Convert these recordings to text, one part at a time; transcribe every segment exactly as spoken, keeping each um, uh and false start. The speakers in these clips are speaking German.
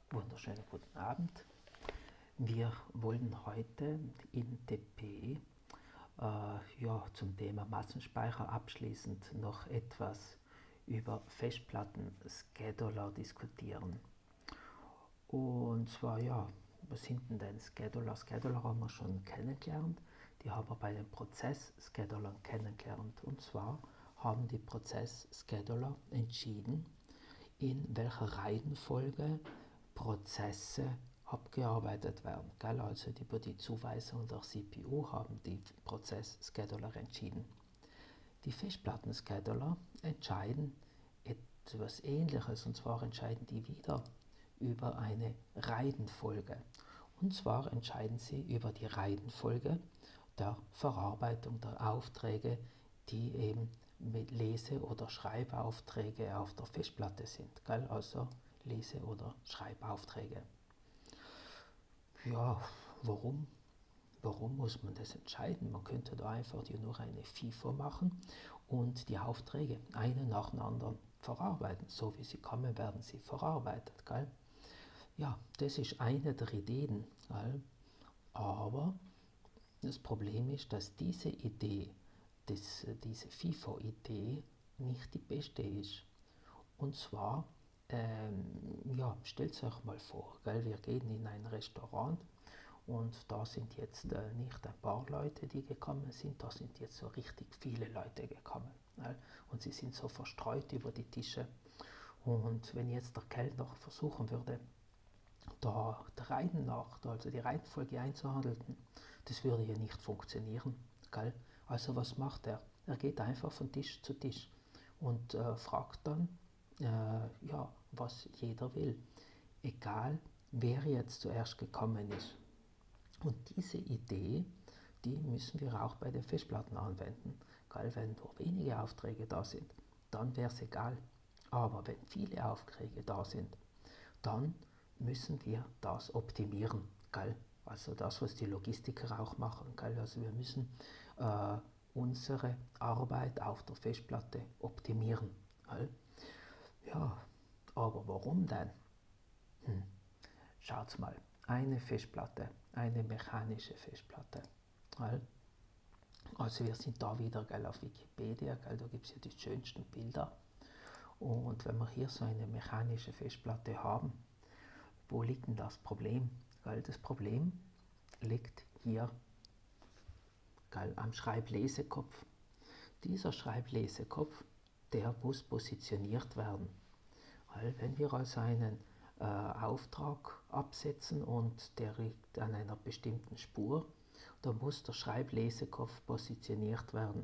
Wunderschönen guten Abend. Wir wollen heute in T P äh, ja, zum Thema Massenspeicher abschließend noch etwas über Festplatten-Scheduler diskutieren. Und zwar, ja, was sind denn denn Scheduler? Scheduler haben wir schon kennengelernt. Die haben wir bei den Prozess-Schedulern kennengelernt. Und zwar haben die Prozess-Scheduler entschieden, in welcher Reihenfolge Prozesse abgearbeitet werden. Gell? Also über die Zuweisung der C P U haben die Prozess-Scheduler entschieden. Die Festplatten-Scheduler entscheiden etwas Ähnliches, und zwar entscheiden die wieder über eine Reihenfolge. Und zwar entscheiden sie über die Reihenfolge der Verarbeitung der Aufträge, die eben mit Lese- oder Schreibaufträge auf der Festplatte sind. Gell? Also Lese- oder Schreibaufträge. Ja, warum? Warum muss man das entscheiden? Man könnte da einfach nur eine FIFO machen und die Aufträge einen nach dem anderen verarbeiten. So wie sie kommen, werden sie verarbeitet. Gell? Ja, das ist eine der Ideen. Gell? Aber das Problem ist, dass diese Idee, das, diese FIFO-Idee nicht die beste ist. Und zwar, ähm, ja, stellt euch mal vor, gell, wir gehen in ein Restaurant und da sind jetzt äh, nicht ein paar Leute, die gekommen sind, da sind jetzt so richtig viele Leute gekommen. Gell, und sie sind so verstreut über die Tische. Und wenn jetzt der Kellner versuchen würde, da der Reihen nach, also die Reihenfolge einzuhalten, das würde ja nicht funktionieren. Gell? Also was macht er? Er geht einfach von Tisch zu Tisch und äh, fragt dann, äh, ja, was jeder will, egal wer jetzt zuerst gekommen ist. Und diese Idee, die müssen wir auch bei den Festplatten anwenden. Gell? Wenn nur wenige Aufträge da sind, dann wäre es egal. Aber wenn viele Aufträge da sind, dann müssen wir das optimieren. Gell? Also das, was die Logistiker auch machen. Gell? Also wir müssen äh, unsere Arbeit auf der Festplatte optimieren. Gell? Ja, aber warum denn? Hm. Schaut mal, eine Festplatte, eine mechanische Festplatte. Gell? Also wir sind da wieder gell, auf Wikipedia, gell, da gibt es ja die schönsten Bilder. Und wenn wir hier so eine mechanische Festplatte haben, wo liegt denn das Problem? Gell, das Problem liegt hier gell, am Schreiblesekopf. Dieser Schreiblesekopf, der muss positioniert werden. Gell, wenn wir also einen äh, Auftrag absetzen und der liegt an einer bestimmten Spur, dann muss der Schreiblesekopf positioniert werden.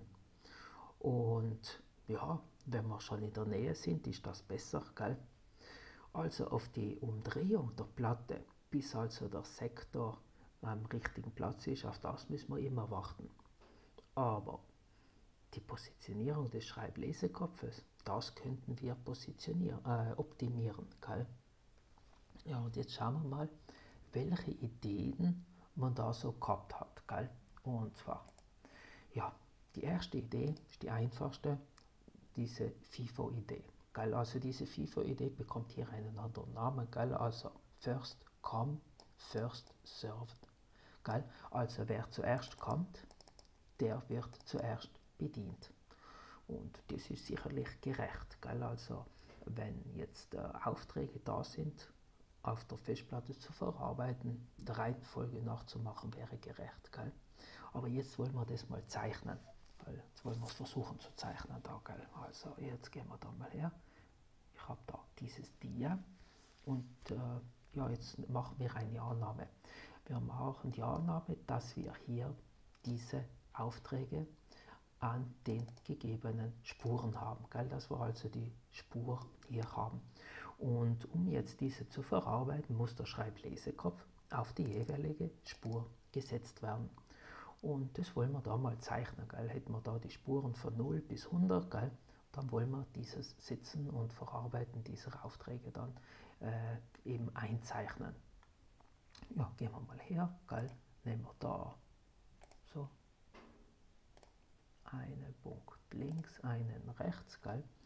Und ja, wenn wir schon in der Nähe sind, ist das besser, gell? Also auf die Umdrehung der Platte, bis also der Sektor am richtigen Platz ist, auf das müssen wir immer warten. Aber die Positionierung des Schreiblesekopfes, das könnten wir positionieren, äh, optimieren. Gell? Ja, und jetzt schauen wir mal, welche Ideen man da so gehabt hat. Gell? Und zwar, ja, die erste Idee ist die einfachste, diese FIFO-Idee. Also diese FIFO-Idee bekommt hier einen anderen Namen, gell? Also First Come, First Served. Gell? Also wer zuerst kommt, der wird zuerst bedient. Und das ist sicherlich gerecht. Gell? Also wenn jetzt äh, Aufträge da sind, auf der Festplatte zu verarbeiten, der Reihenfolge nachzumachen, wäre gerecht. Gell? Aber jetzt wollen wir das mal zeichnen. Jetzt wollen wir es versuchen zu zeichnen. Da, gell? Also jetzt gehen wir da mal her. Ich habe da dieses Dia und äh, ja, jetzt machen wir eine Annahme. Wir machen die Annahme, dass wir hier diese Aufträge an den gegebenen Spuren haben. Gell? Dass wir also die Spur hier haben. Und um jetzt diese zu verarbeiten, muss der Schreiblesekopf auf die jeweilige Spur gesetzt werden. Und das wollen wir da mal zeichnen. Gell? Hätten wir da die Spuren von null bis hundert, gell? Dann wollen wir dieses Sitzen und Verarbeiten dieser Aufträge dann äh, eben einzeichnen. Ja, gehen wir mal her, gell? Nehmen wir da so einen Punkt links, einen rechts, gell?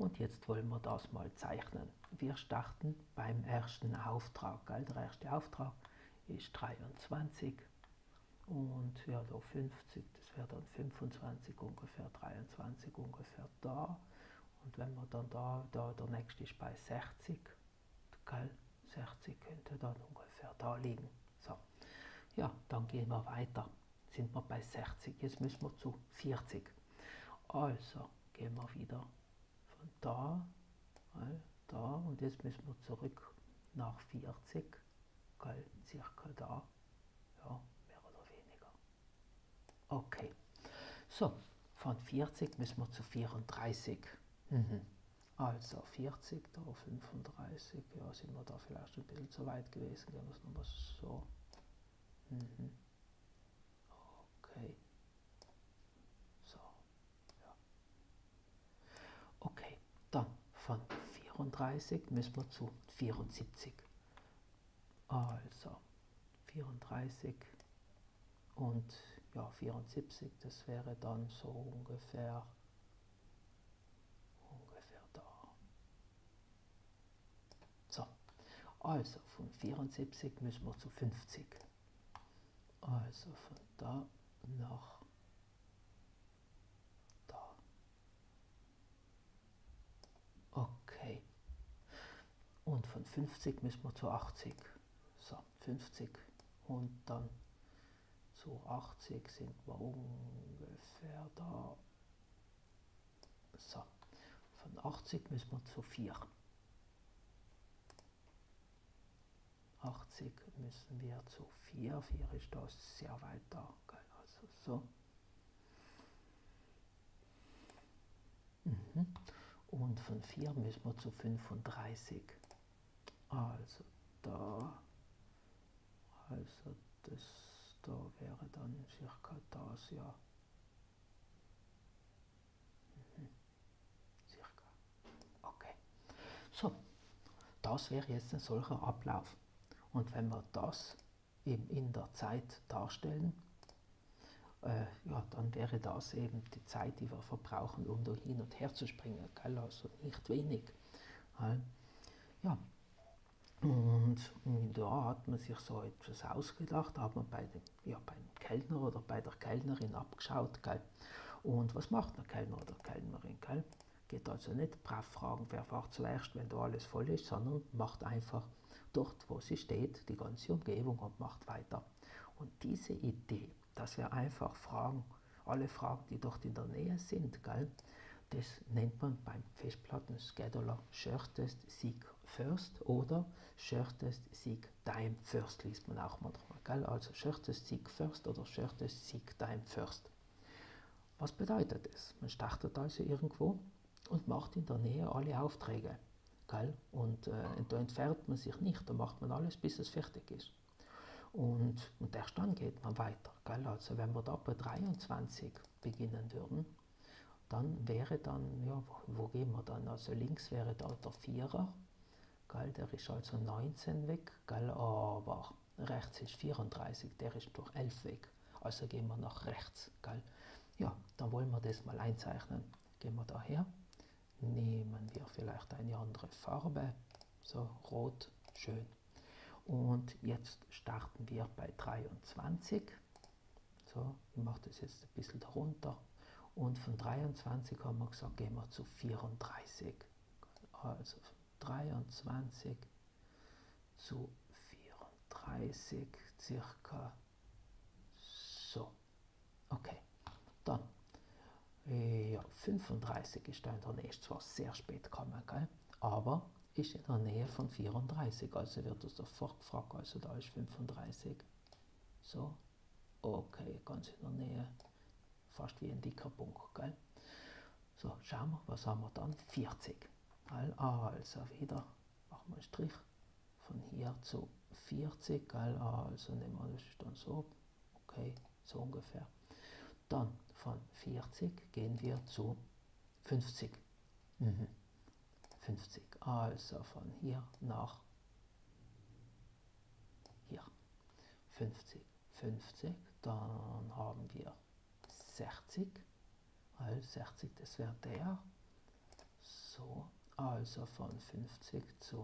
Und jetzt wollen wir das mal zeichnen. Wir starten beim ersten Auftrag. Gell? Der erste Auftrag ist dreiundzwanzig und ja, da fünfzig, das wäre dann fünfundzwanzig ungefähr, dreiundzwanzig ungefähr da. Und wenn wir dann da, da der nächste ist bei sechzig, gell? sechzig könnte dann ungefähr da liegen. So, ja, dann gehen wir weiter. Sind wir bei sechzig, jetzt müssen wir zu vierzig. Also gehen wir wieder von da, gell, da und jetzt müssen wir zurück nach vierzig, gell, circa da, ja, mehr oder weniger. Okay, so, von vierzig müssen wir zu vierunddreißig. Mhm. Also vierzig, da fünfunddreißig, ja, sind wir da vielleicht ein bisschen zu weit gewesen, gehen wir es nochmal so. Mhm. Okay. So, ja. Okay, dann von vierunddreißig müssen wir zu vierundsiebzig. Also vierunddreißig und ja, vierundsiebzig, das wäre dann so ungefähr, ungefähr da. So, also von vierundsiebzig müssen wir zu fünfzig. Also von da nach da. Okay. Und von fünfzig müssen wir zu achtzig. So, fünfzig und dann zu achtzig sind wir ungefähr da. So, von achtzig müssen wir zu vier. achtzig müssen wir zu vier. vier ist da sehr weit da. Also so. Mhm. Und von vier müssen wir zu fünfunddreißig. Also da. Also das da wäre dann circa das, ja. Mhm. Circa. Okay. So, das wäre jetzt ein solcher Ablauf. Und wenn wir das eben in der Zeit darstellen, äh, ja, dann wäre das eben die Zeit, die wir verbrauchen, um da hin und her zu springen. Gell? Also nicht wenig. Gell? Ja. Und da hat man sich so etwas ausgedacht, da hat man bei dem, ja, beim Kellner oder bei der Kellnerin abgeschaut. Gell? Und was macht der Kellner oder Kellnerin? Gell? Geht also nicht brav fragen, wer fährt zuerst, wenn da alles voll ist, sondern macht einfach dort, wo sie steht, die ganze Umgebung und macht weiter. Und diese Idee, dass wir einfach fragen, alle Fragen, die dort in der Nähe sind, gell, das nennt man beim Festplatten-Scheduler Shortest Seek First oder Shortest Seek Time First, liest man auch manchmal. Gell? Also Shortest Seek First oder Shortest Seek Time First. Was bedeutet das? Man startet also irgendwo und macht in der Nähe alle Aufträge. Gell? Und äh, da entfernt man sich nicht, da macht man alles, bis es fertig ist. Und, und erst dann geht man weiter. Gell? Also wenn wir da bei dreiundzwanzig beginnen würden, dann wäre dann, ja, wo, wo gehen wir dann? Also links wäre da der Vierer, gell? Der ist also neunzehn weg, gell? Aber rechts ist vierunddreißig, der ist durch elf weg. Also gehen wir nach rechts. Gell? Ja, dann wollen wir das mal einzeichnen. Gehen wir daher, nehmen wir vielleicht eine andere Farbe, so rot, schön. Und jetzt starten wir bei dreiundzwanzig. So, ich mache das jetzt ein bisschen darunter. Und von dreiundzwanzig haben wir gesagt, gehen wir zu vierunddreißig. Also von dreiundzwanzig zu vierunddreißig circa so. Okay, dann ja, fünfunddreißig ist da in der Nähe, ist zwar sehr spät gekommen, gell? Aber ist in der Nähe von vierunddreißig, also wird es sofort gefragt, also da ist fünfunddreißig. So, okay, ganz in der Nähe, fast wie ein dicker Punkt, gell? So, schauen wir, was haben wir dann? vierzig. Also wieder, machen wir einen Strich von hier zu vierzig, gell? Also nehmen wir das dann so, okay, so ungefähr. Dann von vierzig gehen wir zu fünfzig. Mhm. fünfzig, also von hier nach hier. fünfzig, fünfzig, dann haben wir sechzig, also sechzig, das wäre der. so, also von fünfzig zu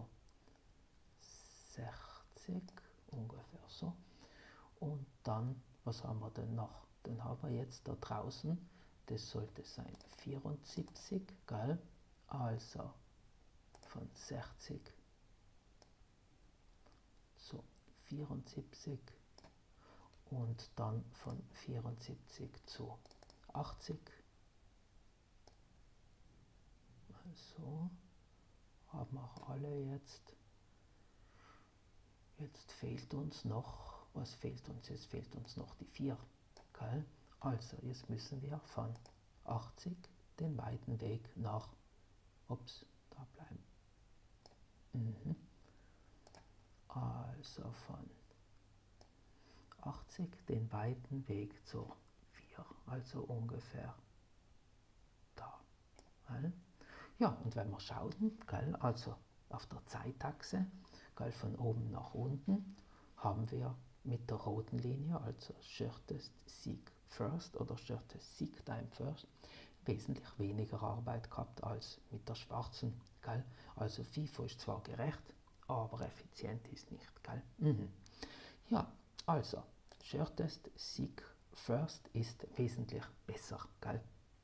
sechzig, ungefähr so. Und dann, was haben wir denn noch? Dann haben wir jetzt da draußen, das sollte sein vierundsiebzig, gell? Also von sechzig zu vierundsiebzig und dann von vierundsiebzig zu achtzig. Also haben wir alle jetzt. Jetzt fehlt uns noch, was fehlt uns? Jetzt fehlt uns noch die vier. Gell? Also jetzt müssen wir von achtzig den weiten Weg nach, ups, da bleiben. Mhm. Also von achtzig den weiten Weg zur vier, also ungefähr da. Gell? Ja, und wenn wir schauen, gell, also auf der Zeitachse, gell, von oben nach unten, haben wir mit der roten Linie, also shortest seek first oder shortest seek time first, wesentlich weniger Arbeit gehabt als mit der schwarzen. Gell? Also FIFO ist zwar gerecht, aber effizient ist nicht. Gell? Mhm. Ja, also shortest seek first ist wesentlich besser. Gell?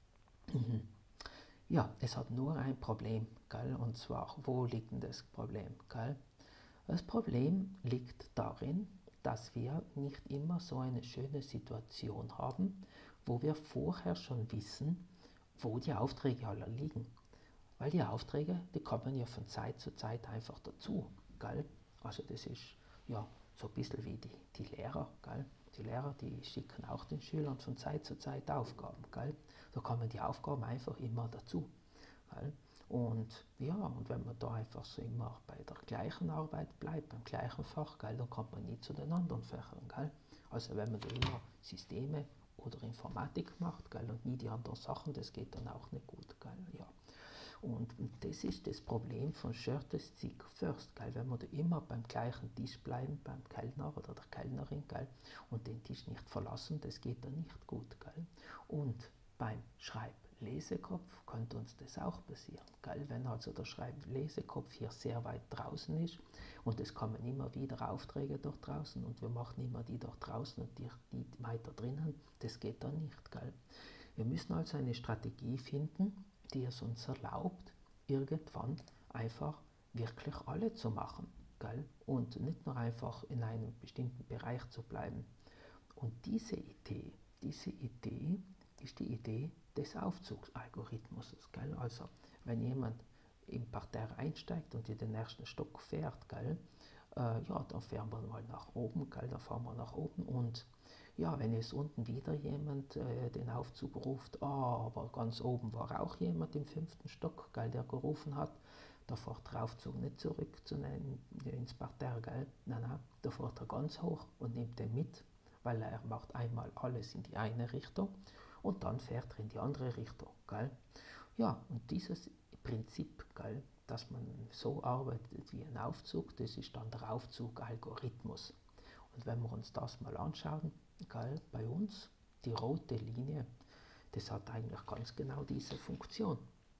Mhm. Ja, es hat nur ein Problem, gell? Und zwar, wo liegt denn das Problem? Gell? Das Problem liegt darin, dass wir nicht immer so eine schöne Situation haben, wo wir vorher schon wissen, wo die Aufträge alle liegen. Weil die Aufträge, die kommen ja von Zeit zu Zeit einfach dazu. Gell? Also das ist ja so ein bisschen wie die, die Lehrer. Gell? Die Lehrer, die schicken auch den Schülern von Zeit zu Zeit Aufgaben. Gell? Da kommen die Aufgaben einfach immer dazu. Gell? Und ja, und wenn man da einfach so immer bei der gleichen Arbeit bleibt, beim gleichen Fach, gell, dann kommt man nie zu den anderen Fächern. Gell? Also wenn man da immer Systeme oder Informatik macht, gell, und nie die anderen Sachen, das geht dann auch nicht gut. Gell? Ja. Und das ist das Problem von shortest seek first, gell? Wenn wir da immer beim gleichen Tisch bleiben, beim Kellner oder der Kellnerin, gell? Und den Tisch nicht verlassen, das geht dann nicht gut. Gell? Und beim Schreib-Lesekopf könnte uns das auch passieren. Gell? Wenn also der Schreib-Lesekopf hier sehr weit draußen ist und es kommen immer wieder Aufträge dort draußen und wir machen immer die dort draußen und die, die weiter drinnen, das geht dann nicht. Gell? Wir müssen also eine Strategie finden, die es uns erlaubt, irgendwann einfach wirklich alle zu machen. Gell? Und nicht nur einfach in einem bestimmten Bereich zu bleiben. Und diese Idee, diese Idee ist die Idee des Aufzugsalgorithmus. Gell? Also wenn jemand im Parterre einsteigt und in den ersten Stock fährt, gell? Äh, ja, dann fahren wir mal nach oben, gell? Dann fahren wir nach oben und ja, wenn jetzt unten wieder jemand äh, den Aufzug ruft, oh, aber ganz oben war auch jemand im fünften Stock, gell, der gerufen hat, da fährt der Aufzug nicht zurück zu nein, ins Parterre, gell? Nein, nein, da fährt er ganz hoch und nimmt den mit, weil er macht einmal alles in die eine Richtung und dann fährt er in die andere Richtung. Gell? Ja, und dieses Prinzip, gell, dass man so arbeitet wie ein Aufzug, das ist dann der Aufzugalgorithmus. Und wenn wir uns das mal anschauen, gell, bei uns, die rote Linie, das hat eigentlich ganz genau diese Funktion.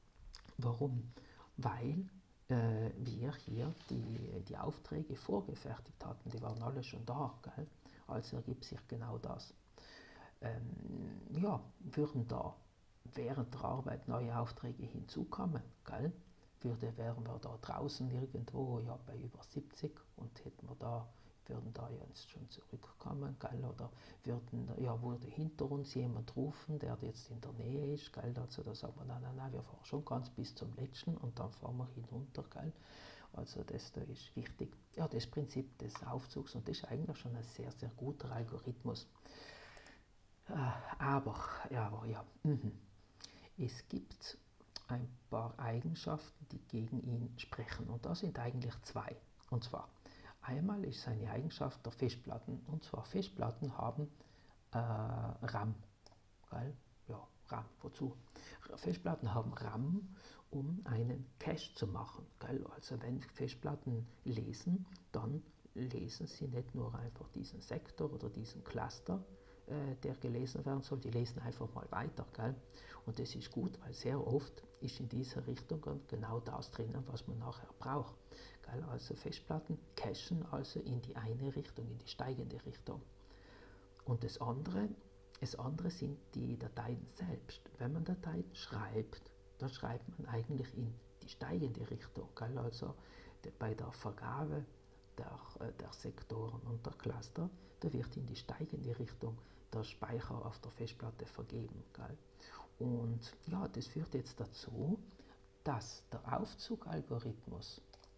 Warum? Weil äh, wir hier die, die Aufträge vorgefertigt hatten, die waren alle schon da, gell? Also ergibt sich genau das. Ähm, ja, würden da während der Arbeit neue Aufträge hinzukommen, gell? Würde, wären wir da draußen irgendwo ja, bei über siebzig und hätten wir da, würden da jetzt schon zurückkommen, gell? Oder würden, ja, würde hinter uns jemand rufen, der jetzt in der Nähe ist, gell? Also da sagt man, nein, nein, nein, wir fahren schon ganz bis zum letzten und dann fahren wir hinunter, gell? Also das da ist wichtig. Ja, das Prinzip des Aufzugs und das ist eigentlich schon ein sehr, sehr guter Algorithmus. Aber, ja, aber ja, mhm. Es gibt ein paar Eigenschaften, die gegen ihn sprechen. Und das sind eigentlich zwei. Und zwar, einmal ist eine Eigenschaft der Festplatten. Und zwar, Festplatten haben äh, RAM. Gell? Ja, RAM, wozu? Festplatten haben RAM, um einen Cache zu machen. Gell? Also wenn Festplatten lesen, dann lesen sie nicht nur einfach diesen Sektor oder diesen Cluster, äh, der gelesen werden soll, die lesen einfach mal weiter. Gell? Und das ist gut, weil sehr oft ist in dieser Richtung genau das drinnen, was man nachher braucht. Gell? Also Festplatten cachen also in die eine Richtung, in die steigende Richtung. Und das andere, das andere sind die Dateien selbst. Wenn man Dateien schreibt, dann schreibt man eigentlich in die steigende Richtung. Gell? Also bei der Vergabe der, der Sektoren und der Cluster, da wird in die steigende Richtung der Speicher auf der Festplatte vergeben. Gell? Und ja, das führt jetzt dazu, dass der Aufzugalgorithmus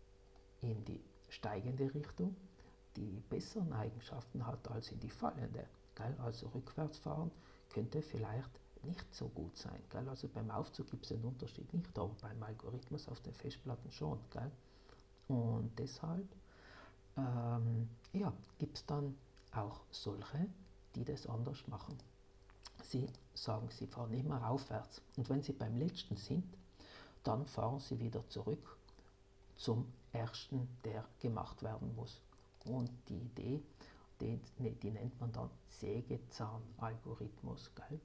in die steigende Richtung die besseren Eigenschaften hat als in die fallende. Gell? Also rückwärts fahren könnte vielleicht nicht so gut sein. Gell? Also beim Aufzug gibt es den Unterschied nicht, aber beim Algorithmus auf den Festplatten schon. Gell? Und deshalb ähm, ja, gibt es dann auch solche, die das anders machen. Sie sagen, sie fahren immer aufwärts. Und wenn sie beim letzten sind, dann fahren sie wieder zurück zum ersten, der gemacht werden muss. Und die Idee, die, die nennt man dann Sägezahn-Algorithmus. Gell?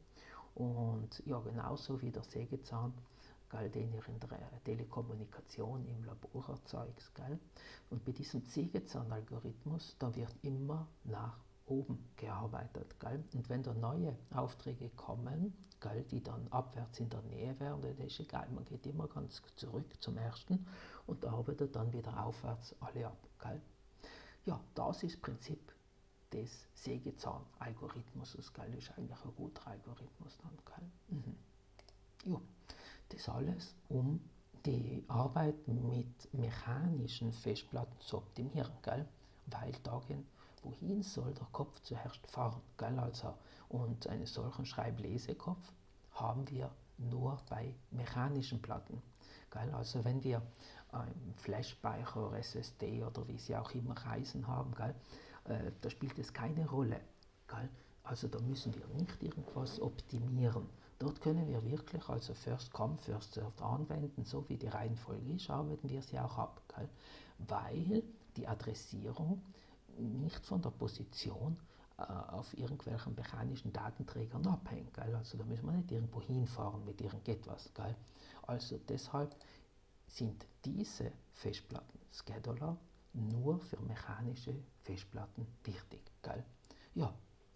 Und ja, genauso wie der Sägezahn, gell, den ihr in der Telekommunikation im Labor erzeugt. Gell? Und bei diesem Sägezahn-Algorithmus, da wird immer nach oben gearbeitet. Gell? Und wenn da neue Aufträge kommen, gell, die dann abwärts in der Nähe wären, dann ist egal, man geht immer ganz zurück zum ersten und arbeitet dann wieder aufwärts alle ab. Gell? Ja, das ist das Prinzip des Sägezahn-Algorithmus. Das gell, ist eigentlich ein guter Algorithmus dann. Gell? Mhm. Ja, das alles, um die Arbeit mit mechanischen Festplatten zu optimieren. Gell? Weil da gehen, wohin soll der Kopf zuerst fahren? Gell? Also, und einen solchen Schreiblesekopf haben wir nur bei mechanischen Platten. Gell? Also wenn wir einen Flash-Speicher, S S D oder wie sie auch immer heißen haben, gell? Äh, da spielt es keine Rolle. Gell? Also da müssen wir nicht irgendwas optimieren. Dort können wir wirklich also First Come, First Served anwenden, so wie die Reihenfolge ist, arbeiten wir sie auch ab. Gell? Weil die Adressierung nicht von der Position äh, auf irgendwelchen mechanischen Datenträgern abhängt. Gell? Also da müssen wir nicht irgendwo hinfahren mit irgendetwas. Gell? Also deshalb sind diese Festplatten Scheduler nur für mechanische Festplatten wichtig. Gell? Ja,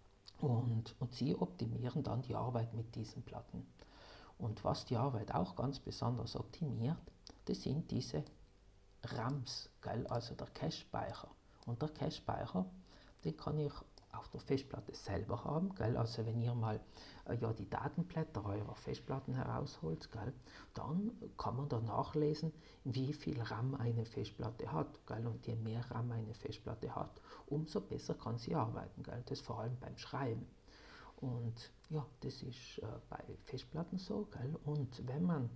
und, und sie optimieren dann die Arbeit mit diesen Platten. Und was die Arbeit auch ganz besonders optimiert, das sind diese RAMs, gell? Also der Cache-Speicher. Und der Cache-Speicher, den kann ich auf der Festplatte selber haben, gell? Also wenn ihr mal äh, ja, die Datenblätter eurer Festplatten herausholt, gell? Dann kann man da nachlesen, wie viel RAM eine Festplatte hat. Gell? Und je mehr RAM eine Festplatte hat, umso besser kann sie arbeiten. Gell? Das vor allem beim Schreiben. Und ja, das ist äh, bei Festplatten so. Gell? Und wenn man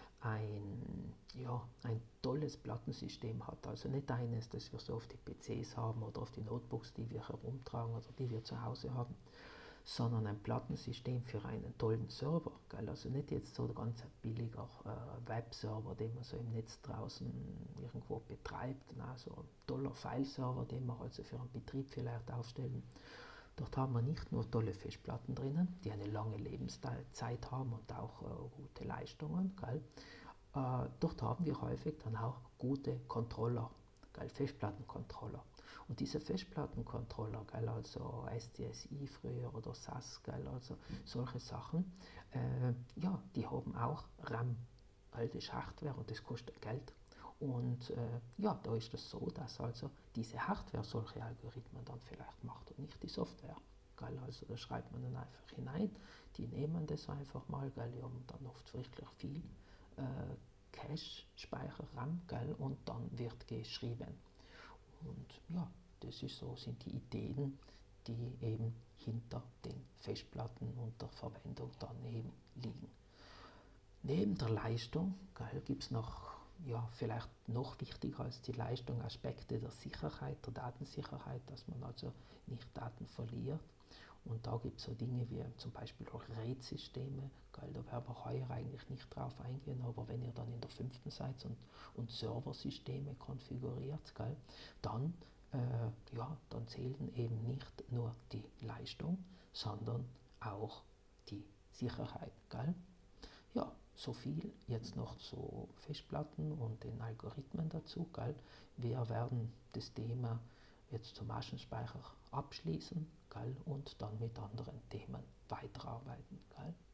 ein, ja, ein tolles Plattensystem hat, also nicht eines, das wir so auf die P Cs haben oder auf die Notebooks, die wir herumtragen oder die wir zu Hause haben, sondern ein Plattensystem für einen tollen Server. Gell? Also nicht jetzt so ein ganz billiger äh, Webserver, den man so im Netz draußen irgendwo betreibt, na, so ein toller Fileserver, den wir also für einen Betrieb vielleicht aufstellen. Dort haben wir nicht nur tolle Festplatten drinnen, die eine lange Lebenszeit haben und auch äh, gute Leistungen. Gell? Äh, dort haben wir häufig dann auch gute Controller, gell? Festplattencontroller. Und diese Festplattencontroller, gell? Also S C S I früher oder S A S, gell? Also solche Sachen, äh, ja, die haben auch RAM, alte Hardware und das kostet Geld. Und äh, ja, da ist es so, dass also diese Hardware solche Algorithmen dann vielleicht macht und nicht die Software. Gell? Also da schreibt man dann einfach hinein, die nehmen das einfach mal, gell? Die haben dann oft wirklich viel äh, Cache-Speicher, RAM, gell? Und dann wird geschrieben. Und ja, das ist so, sind die Ideen, die eben hinter den Festplatten und der Verwendung dann eben liegen. Neben der Leistung gibt es noch, ja, vielleicht noch wichtiger als die Leistung, Aspekte der Sicherheit, der Datensicherheit, dass man also nicht Daten verliert. Und da gibt es so Dinge wie zum Beispiel auch RAID-Systeme, da werden wir heuer eigentlich nicht drauf eingehen, aber wenn ihr dann in der fünften seid und, und Serversysteme konfiguriert, gell, dann, äh, ja, dann zählen eben nicht nur die Leistung, sondern auch die Sicherheit. Gell? Ja, so viel jetzt noch zu Festplatten und den Algorithmen dazu. Gell? Wir werden das Thema jetzt zum Maschenspeicher abschließen, gell? Und dann mit anderen Themen weiterarbeiten. Gell?